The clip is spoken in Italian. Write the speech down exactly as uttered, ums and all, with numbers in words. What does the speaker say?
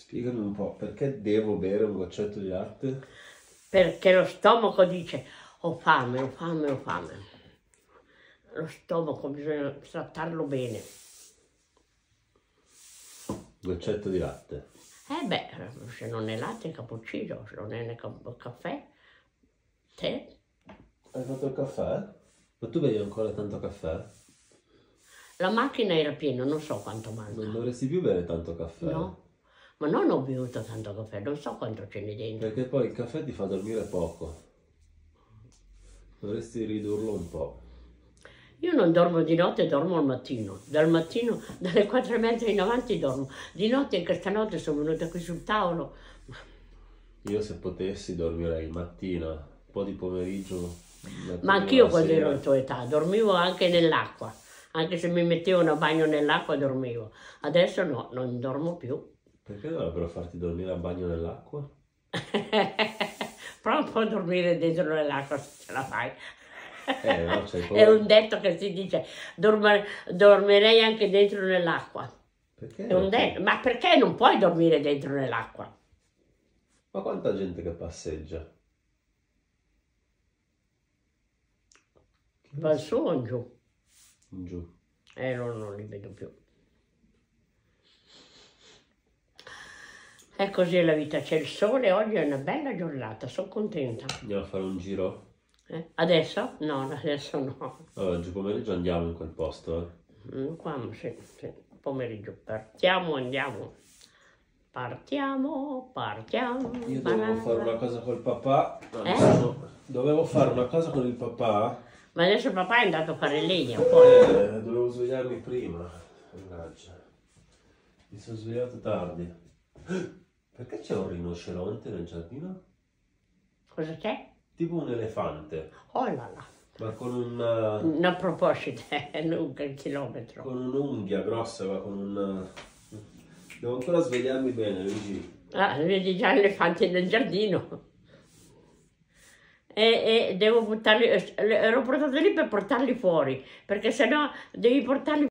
Spiegami un po', perché devo bere un goccetto di latte? Perché lo stomaco dice ho fame, ho fame, ho fame. Lo stomaco bisogna trattarlo bene. Goccetto di latte. Eh beh, se non è latte è cappuccino, se non è caffè, tè. Hai fatto il caffè? Ma tu bevi ancora tanto caffè? La macchina era piena, non so quanto Non manca. dovresti più bere tanto caffè. No, ma non ho bevuto tanto caffè, non so quanto ce n'è dentro. Perché poi il caffè ti fa dormire poco. Dovresti ridurlo un po'. Io non dormo di notte, dormo al mattino. Dal mattino, dalle quattro e mezza in avanti dormo. Di notte, in questa notte sono venuta qui sul tavolo. Io se potessi dormirei mattina, un po' di pomeriggio. Ma anch'io quando ero in tua età, dormivo anche nell'acqua. Anche se mi mettevano a bagno nell'acqua dormivo. Adesso no, non dormo più. Perché dovrebbero farti dormire a bagno nell'acqua? Prova un po' a dormire dentro nell'acqua se ce la fai. Eh, no, c'hai È un detto che si dice, dorm- dormirei anche dentro nell'acqua. Perché? È un detto. Ma perché non puoi dormire dentro nell'acqua? Ma quanta gente che passeggia? Va su o in giù? In giù. Eh, no, non li vedo più. È così la vita, c'è il sole, oggi è una bella giornata, sono contenta. Andiamo a fare un giro? Eh? Adesso? No, adesso no. Allora, oggi pomeriggio andiamo in quel posto, eh? Mm, Qua, sì, sì, pomeriggio. Partiamo, andiamo. Partiamo, partiamo. Io dovevo fare una cosa col papà. Eh? Sono... Dovevo fare una cosa con il papà. Ma adesso papà è andato a fare legna, poi. Eh, dovevo svegliarmi prima. Mannaggia. Mi sono svegliato tardi. Perché c'è un rinoceronte nel giardino? Cosa c'è? Tipo un elefante. Oh là là. Ma con una... Non proposito, è lunga il chilometro. con un'unghia grossa, ma con un... Devo ancora svegliarmi bene, Luigi. Ah, vedi già elefanti nel giardino. E, e devo buttarli, ero portata lì per portarli fuori, perché sennò devi portarli